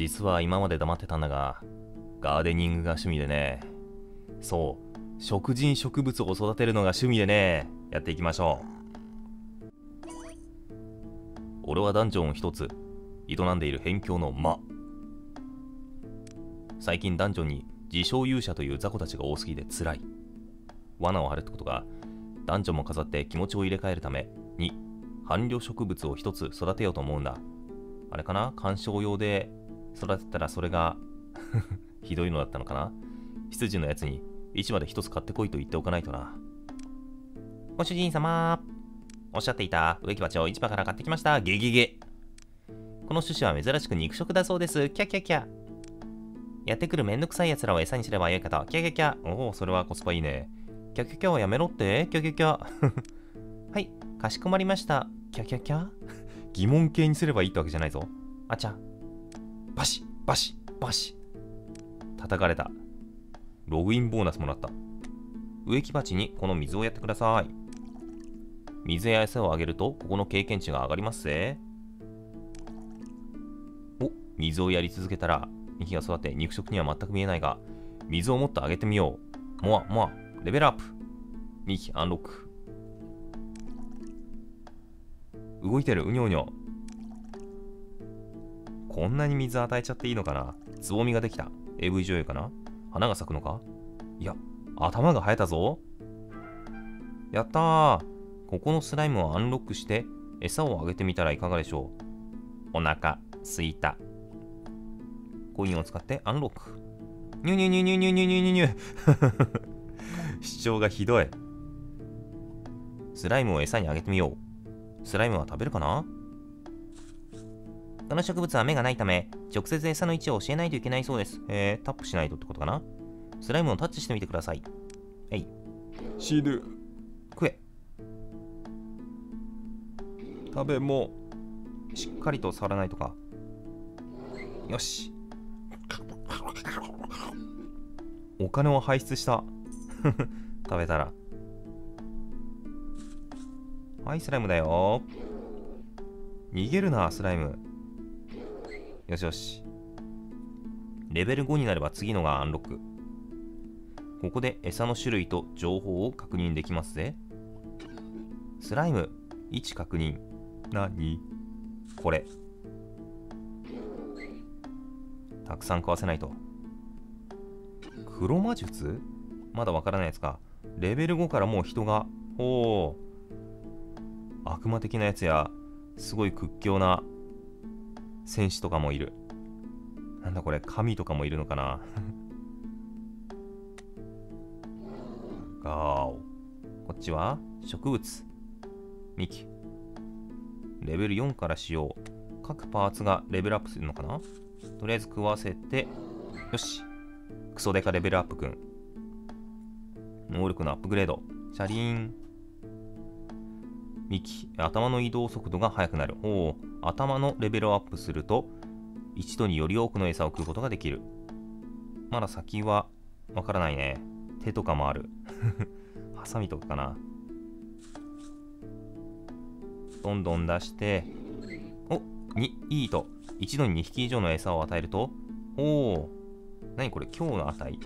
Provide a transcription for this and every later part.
実は今まで黙ってたんだが、ガーデニングが趣味でね。そう、食人植物を育てるのが趣味でね、やっていきましょう。俺はダンジョンを一つ営んでいる辺境の魔。最近ダンジョンに自称勇者という雑魚たちが多すぎて辛い。罠を張るってことが、ダンジョンも飾って気持ちを入れ替えるために伴侶植物を一つ育てようと思うんだ。あれかな、観賞用で育てたらそれがひどいのだったのかな。羊のやつに市場で一つ買ってこいと言っておかないとな。ご主人様、おっしゃっていた植木鉢を市場から買ってきました。ゲゲゲ。この種子は珍しく肉食だそうです。キャキャキャ。やってくるめんどくさい奴らを餌にすればよいかと。キャキャキャ。おお、それはコスパいいね。キャキャキャはやめろって。キャキャキャ。はい、かしこまりました。キャキャキャ。疑問形にすればいいってわけじゃないぞ。あちゃ。バシバシバシ。叩かれた。ログインボーナスもらった。植木鉢にこの水をやってください。水や餌をあげるとここの経験値が上がりますぜ。お、水をやり続けたら幹が育って肉食には全く見えないが、水をもっとあげてみよう。モアモア、レベルアップ。幹アンロック。動いてる、うにょうにょ。こんなに水与えちゃっていいのかな。つぼみができた。AV 女優かな。花が咲くのか。いや、頭が生えたぞ。やったー。ここのスライムをアンロックして餌をあげてみたらいかがでしょう。お腹すいた。コインを使ってアンロック。ニュニュニュニュニュニュニュニュニュ主張がひどい。スライムを餌にあげてみよう。スライムは食べるかな。この植物は目がないため直接餌の位置を教えないといけないそうです。タップしないとってことかな。スライムをタッチしてみてください。はい。死ぬ。食え。食べもしっかりと触らないとか。よし。お金を排出した。食べたら。はい、スライムだよ。逃げるな、スライム。よしよし。レベル5になれば次のがアンロック。ここで餌の種類と情報を確認できますぜ。スライム、位置確認。なにこれ。たくさん食わせないと。黒魔術まだわからないやつか。レベル5からもう人が。おー。悪魔的なやつや、すごい屈強な戦士とかもいる。なんだこれ、神とかもいるのかな。ガーオ。こっちは植物。幹。レベル4からしよう。各パーツがレベルアップするのかな。とりあえず食わせて、よし。クソデカレベルアップくん。能力のアップグレード。シャリーン。幹。頭の移動速度が速くなる。おお。頭のレベルをアップすると、一度により多くの餌を食うことができる。まだ先はわからないね。手とかもある。ハサミとかかな。どんどん出して、お、いいと。一度に2匹以上の餌を与えると、おお。何これ、今日の値。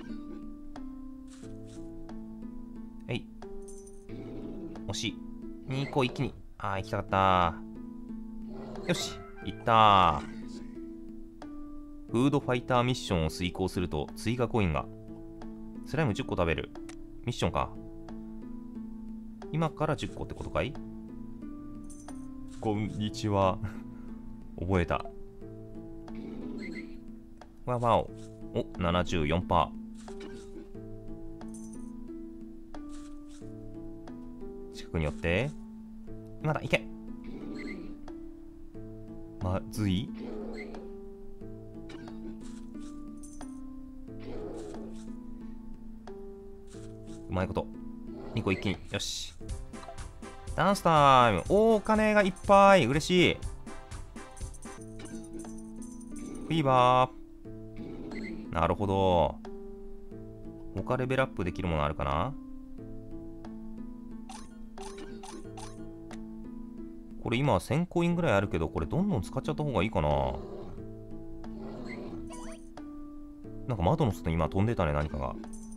はい。惜しい。2個一気に。ああ、行きたかった。よし、行ったー。フードファイターミッションを遂行すると追加コインが。スライム10個食べる。ミッションか。今から10個ってことかい。こんにちは。覚えた。わわお。お、74%。近くに寄って。まだ行け。まずい。うまいこと。2個一気に。よし。ダンスタイム。お金がいっぱい。嬉しい。フィーバー。なるほど。他レベルアップできるものあるかな。これ今1000コインぐらいあるけど、これどんどん使っちゃった方がいいかな。 なんか窓の外に今飛んでたね、何かが。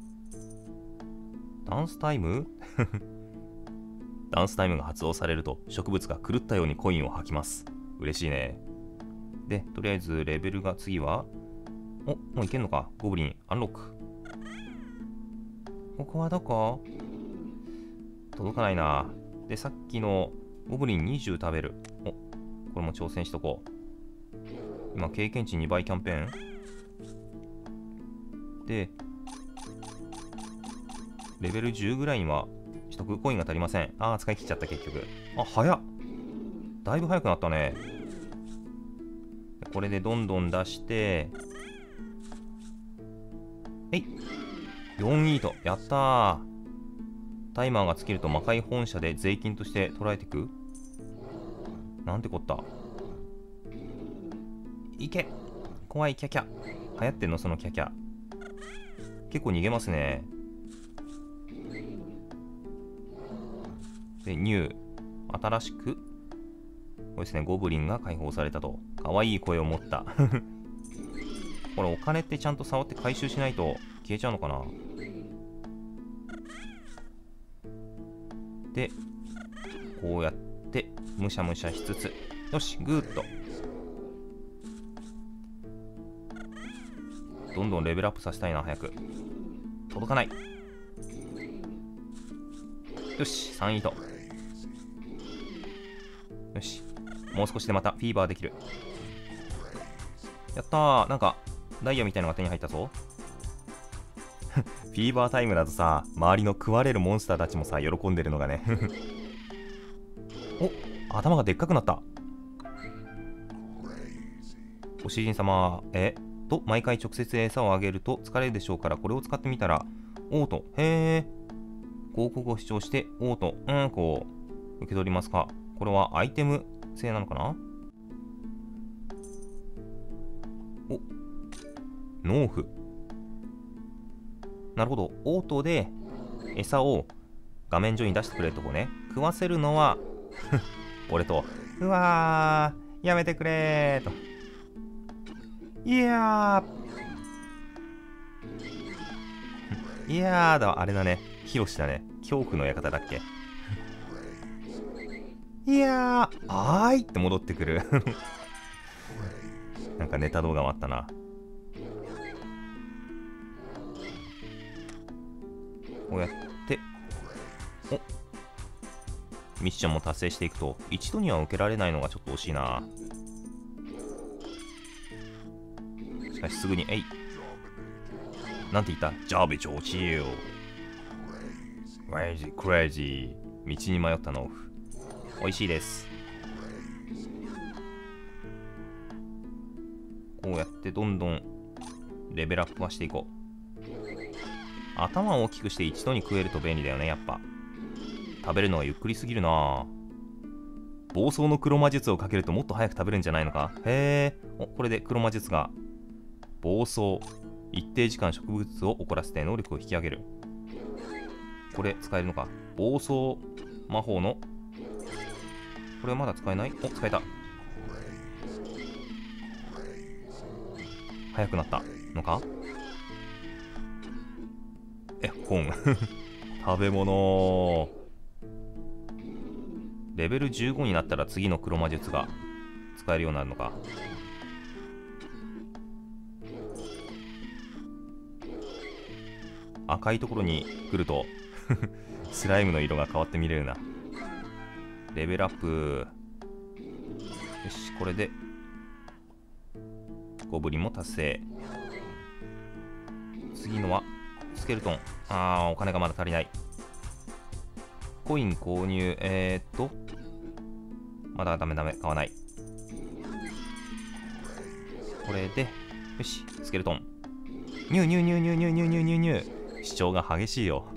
ダンスタイムダンスタイムが発動されると植物が狂ったようにコインを吐きます。嬉しいね。で、とりあえずレベルが次は、もういけんのか。ゴブリンアンロック。ここはどこ？届かないな。で、さっきのゴブリン20食べる。これも挑戦しとこう。今、経験値2倍キャンペーンで、レベル10ぐらいには取得コインが足りません。使い切っちゃった結局。早っ。だいぶ早くなったね。これでどんどん出して、4イート。やったー。タイマーが尽きると魔界本社で税金として捉えてく？なんてこった。いけ。怖いキャキャ。流行ってんのそのキャキャ。結構逃げますね。で、ニュー。新しく、これですね、ゴブリンが解放されたと。かわいい声を持った。これお金ってちゃんと触って回収しないと消えちゃうのかな。で、こうやってむしゃむしゃしつつ、よし、グーッとどんどんレベルアップさせたいな。早く届かない。よし、3イート。よし、もう少しでまたフィーバーできる。やったー。なんかダイヤみたいなのが手に入ったぞ。フィーバータイムだとさ、周りの食われるモンスターたちもさ、喜んでるのがね。頭がでっかくなった。ご主人様、毎回直接餌をあげると疲れるでしょうから、これを使ってみたら、オート、広告を視聴して、オート、こう、受け取りますか。これはアイテム製なのかな。農夫。なるほど。オートで餌を画面上に出してくれるとこね。食わせるのは、俺と、うわー、やめてくれーと。いやーだ、あれだね。ヒロシだね。恐怖の館だっけ。いやー、ーいって戻ってくる。なんかネタ動画もあったな。こうやって、ミッションも達成していくと、一度には受けられないのがちょっと惜しいな。しかしすぐに、なんて言った？ジャビ上チーよ。クレイジー、クレイジー。道に迷った農夫。美味しいです。こうやってどんどんレベルアップはしていこう。頭を大きくして一度に食えると便利だよね、やっぱ。食べるのがゆっくりすぎるな。暴走の黒魔術をかけるともっと早く食べるんじゃないのか。へえ。これで黒魔術が暴走。一定時間植物を怒らせて能力を引き上げる。これ使えるのか。暴走魔法の。これはまだ使えない？使えた。早くなったのか。本。食べ物。レベル15になったら次の黒魔術が使えるようになるのか。赤いところに来るとスライムの色が変わって見れるな。レベルアップ。よし、これでゴブリンも達成。次のはスケルトン。お金がまだ足りない。コイン購入。まだダメ、買わない。これで、よし、スケルトン。ニュー。主張が激しいよ。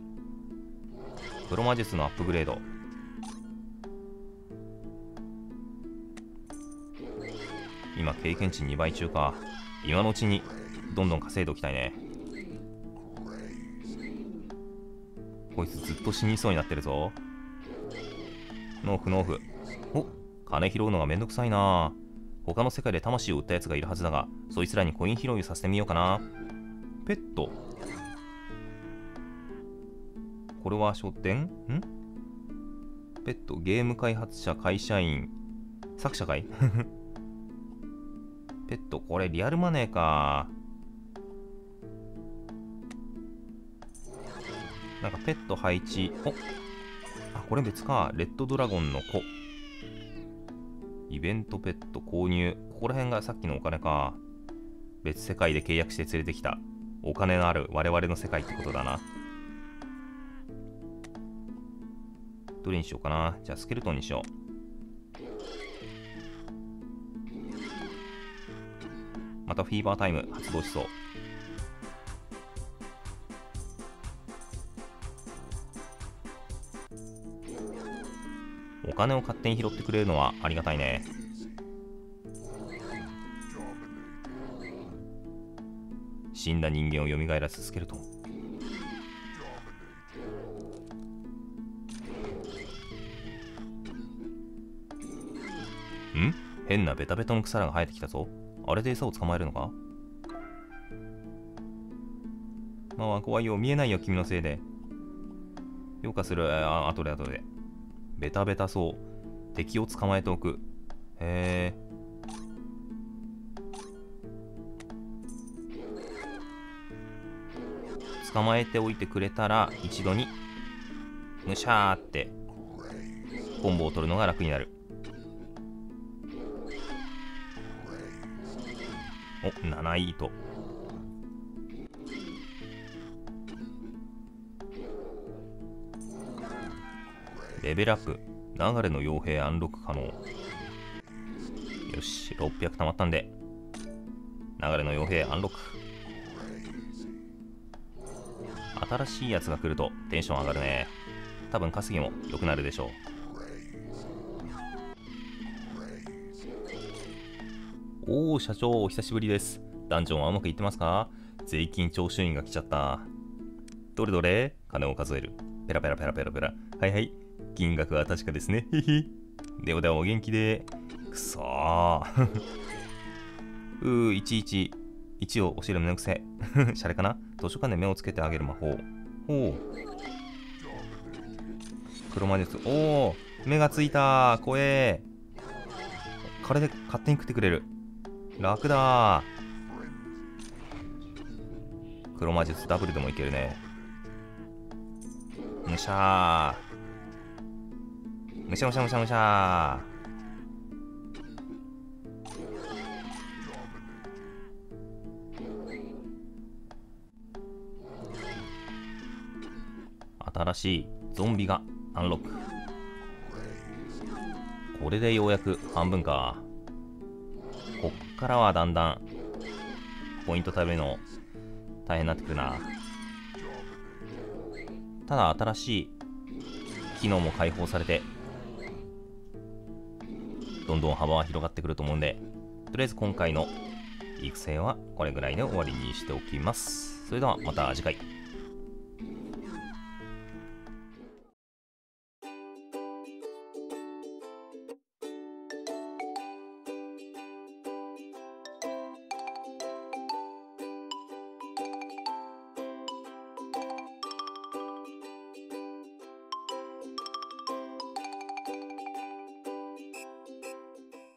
黒魔術のアップグレード。今、経験値2倍中か。今のうちにどんどん稼いでおきたいね。こいつずっと死にそうになってるぞ。農夫。金拾うのがめんどくさいな。 他の世界で魂を売ったやつがいるはずだが、そいつらにコイン拾いをさせてみようかな。ペット。これは書店？ペット、ゲーム開発者、会社員、作者かいペット、これリアルマネーか。なんかペット配置。これ別か。レッドドラゴンの子。イベントペット購入。ここら辺がさっきのお金か。別世界で契約して連れてきた。お金のある我々の世界ってことだな。どれにしようかな。じゃあスケルトンにしよう。またフィーバータイム発動しそう。お金を勝手に拾ってくれるのはありがたいね。死んだ人間を蘇らせスケルトン。変なベタベタの草らが生えてきたぞ。あれで餌を捕まえるのか？怖いよ。見えないよ、君のせいで。評価する。後で。ベタベタそう。敵を捕まえておく。へえ。捕まえておいてくれたら一度にむしゃーってコンボを取るのが楽になる。7イート。レベルアップ。流れの傭兵アンロック可能。よし、600溜まったんで流れの傭兵アンロック。新しいやつが来るとテンション上がるね。多分稼ぎも良くなるでしょう。社長お久しぶりです。ダンジョンはうまくいってますか？税金徴収員が来ちゃった。どれ金を数える。ペラペラ。はい金額は確かですね。ではお元気で。くそー1を教える胸癖。シャレかな。図書館で目をつけてあげる魔法。黒魔術。目がついた。怖え。これで勝手に食ってくれる。楽だ。黒魔術ダブルでもいけるね。むしゃー。新しいゾンビがアンロック。これでようやく半分か。こっからはだんだんポイント食べるの大変になってくるな。ただ新しい機能も解放されてどんどん幅は広がってくると思うんで、とりあえず今回の育成はこれぐらいで終わりにしておきます。それではまた次回。